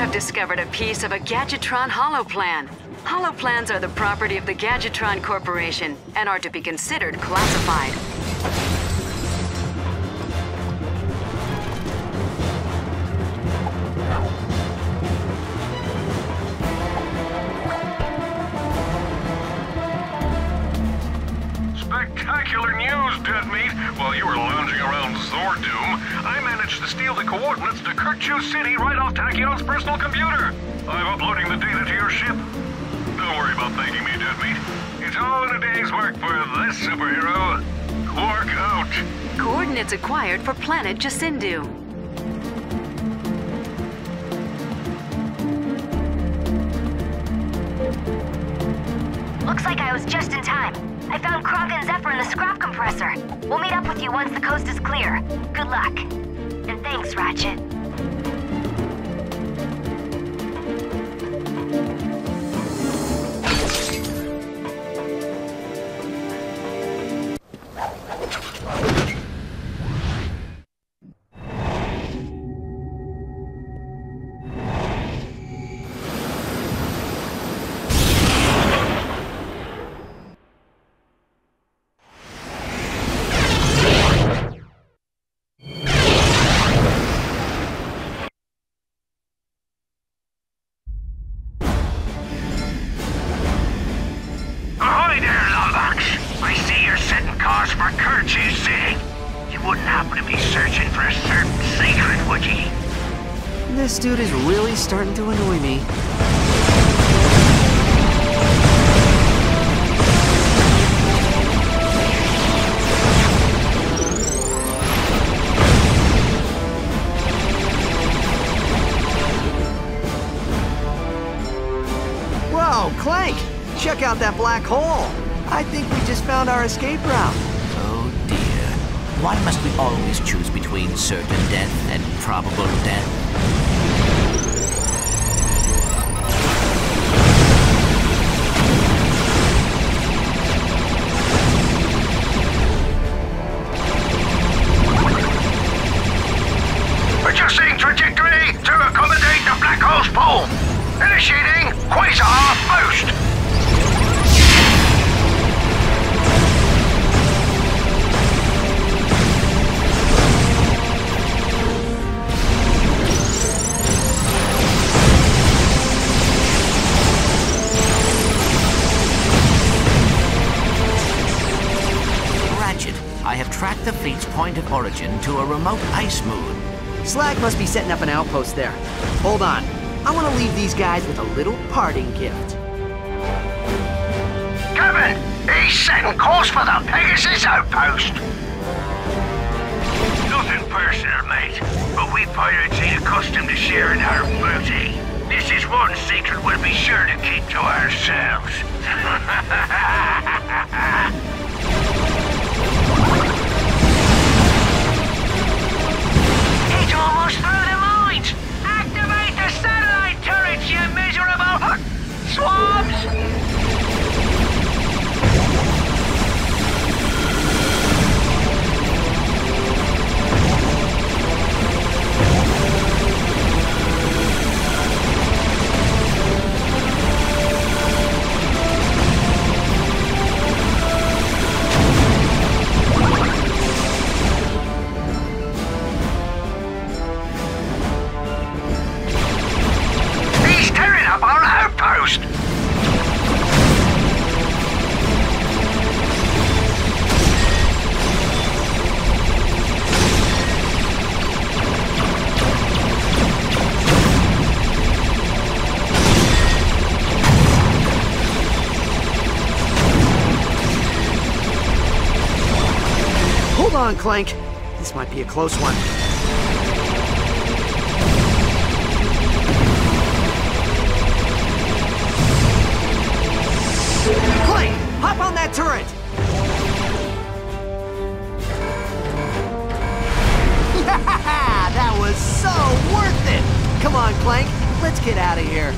have discovered a piece of a Gadgetron holoplan. Holoplans are the property of the Gadgetron Corporation and are to be considered classified. Spectacular news, Deadmeat! While you were lounging around Zordoom, I managed to steal the coordinates to Kirchu City right off Tachyon's personal computer. I'm uploading the data to your ship. Don't worry about thanking me, Deadmeat. It's all in a day's work for this superhero. Work out. Coordinates acquired for planet Jasindu. Looks like I was just in time. I found Kronk and Zephyr in the scrap compressor. We'll meet up with you once the coast is clear. Good luck. And thanks, Ratchet. This dude is really starting to annoy me. Whoa, Clank! Check out that black hole! I think we just found our escape route. Oh dear. Why must we always choose between certain death and probable death? Adjusting trajectory to accommodate the black hole's pull. Initiating quasar boost. Ratchet, I have tracked the fleet's point of origin to a remote ice moon. Slag must be setting up an outpost there. Hold on. I want to leave these guys with a little parting gift. Captain, he's setting course for the Pegasus outpost. Nothing personal, mate, but we pirates ain't accustomed to sharing our booty. This is one secret we'll be sure to keep to ourselves. It's almost through the mines! Activate the satellite turrets, you miserable swabs! Hold on, Clank. This might be a close one. Clank, hop on that turret! Yeah, that was so worth it! Come on, Clank, let's get out of here.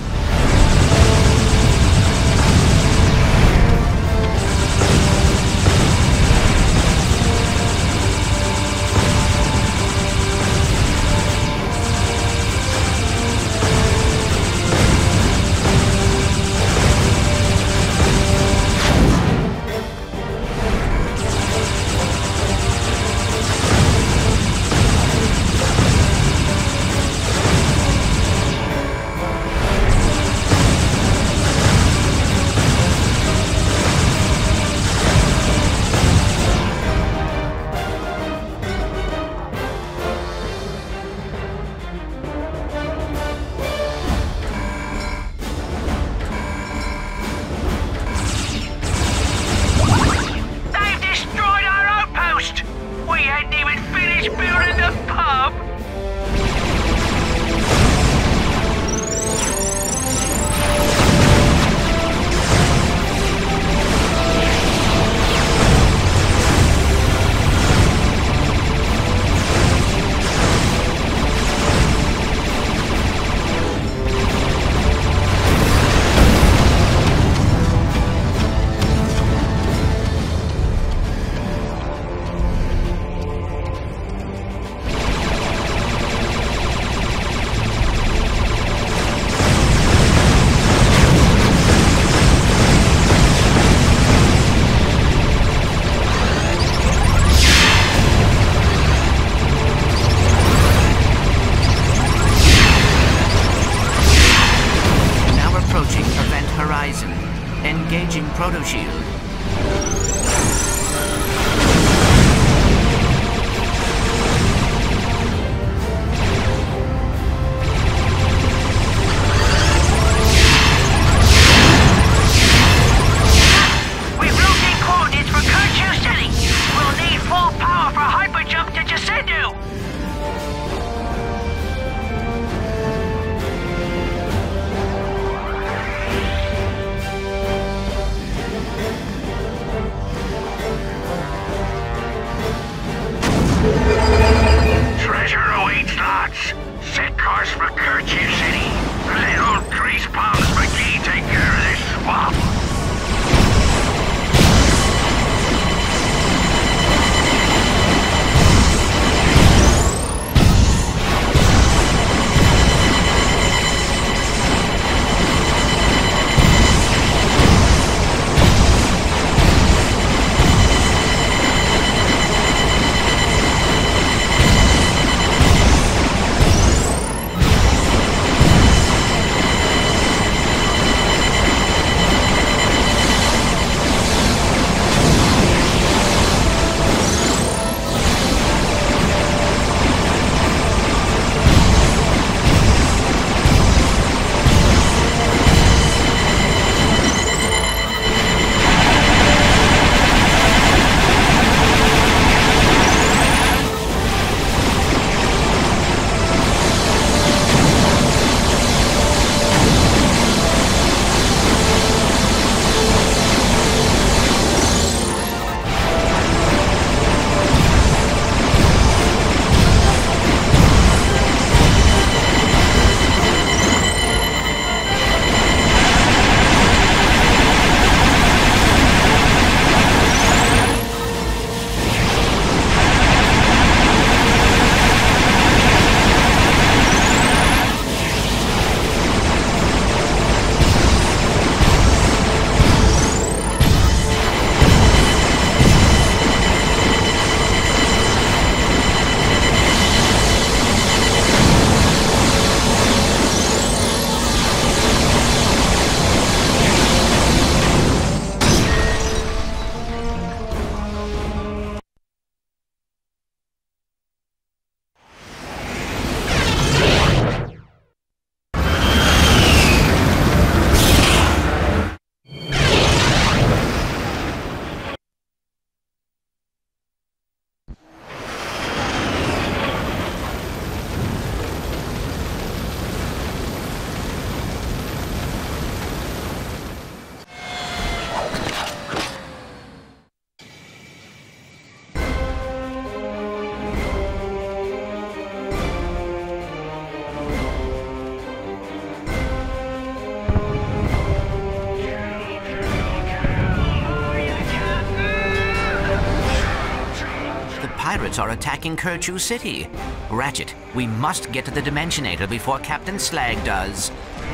pirates are attacking Kerchu City. Ratchet, we must get to the Dimensionator before Captain Slag does.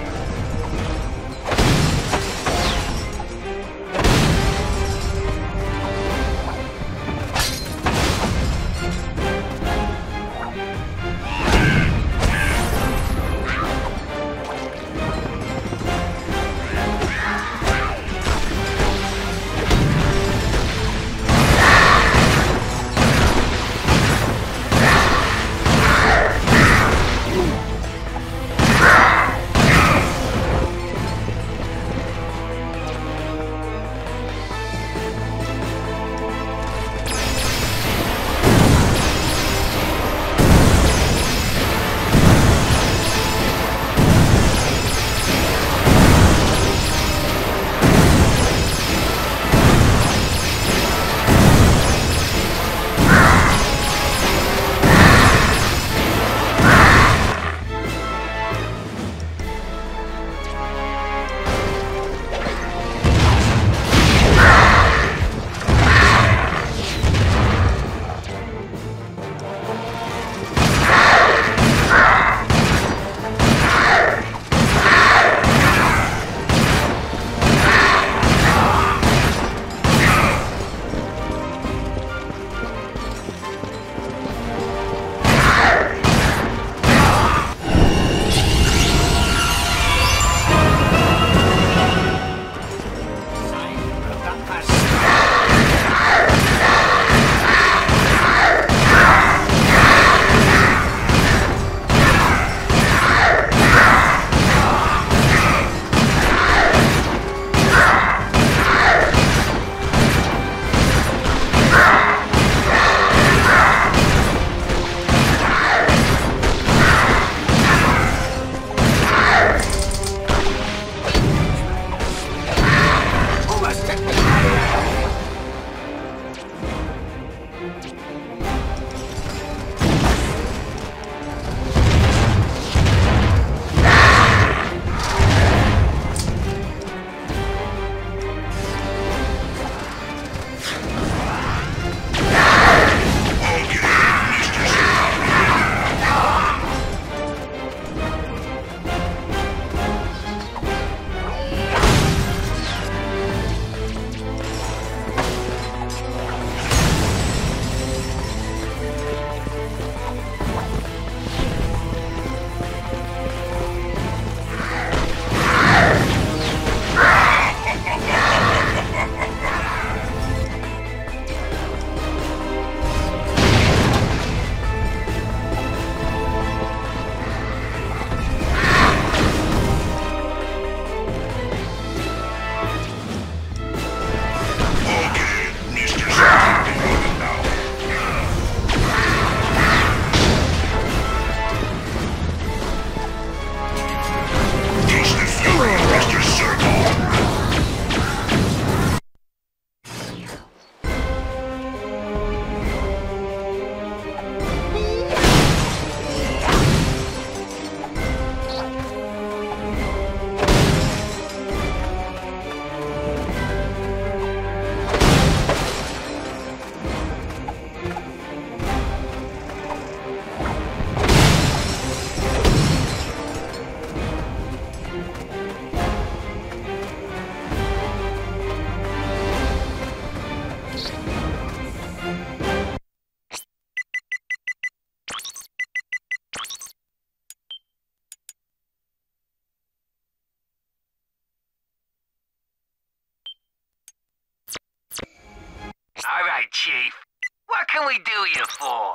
All right, Chief. What can we do you for?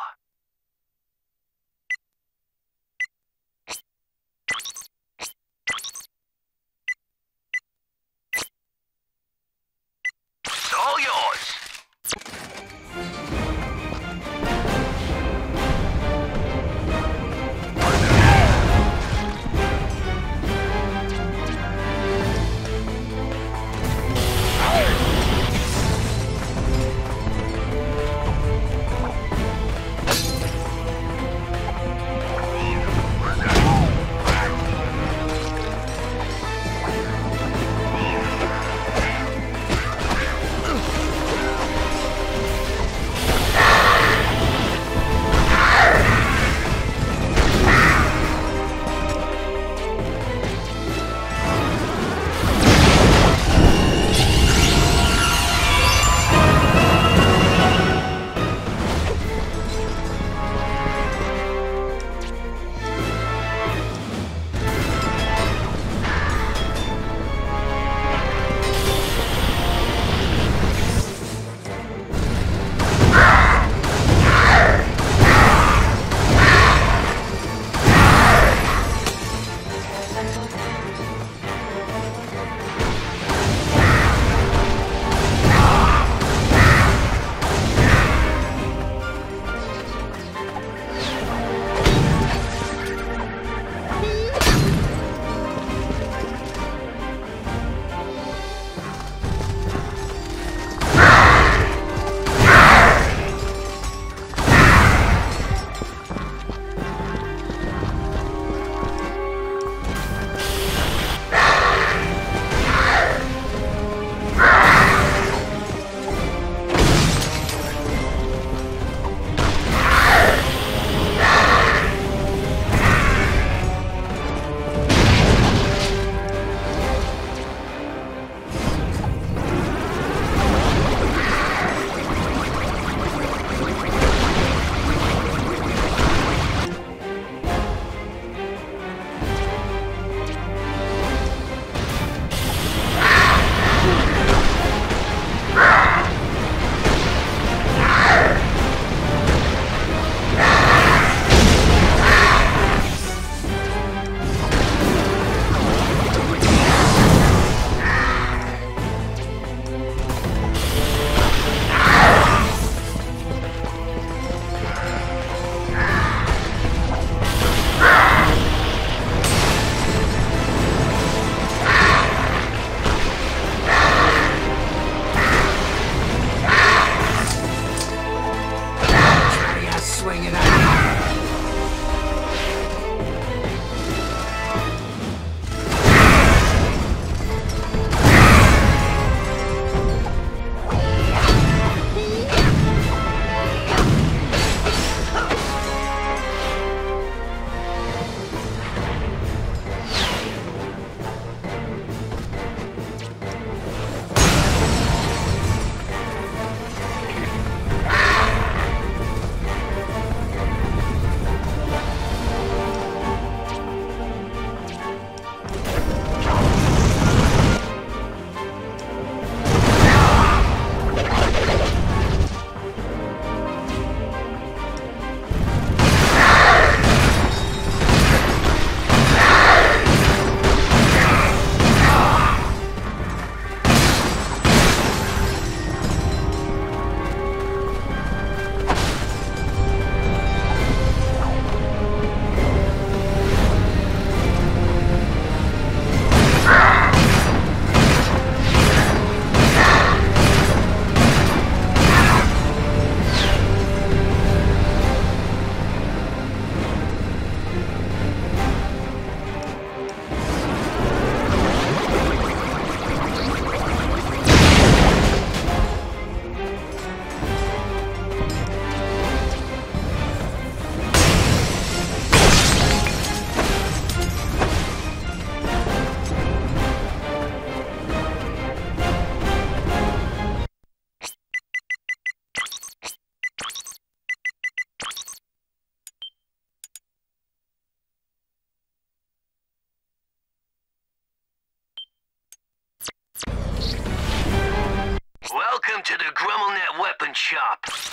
It's all yours. Welcome to the GrumbleNet Weapon Shop.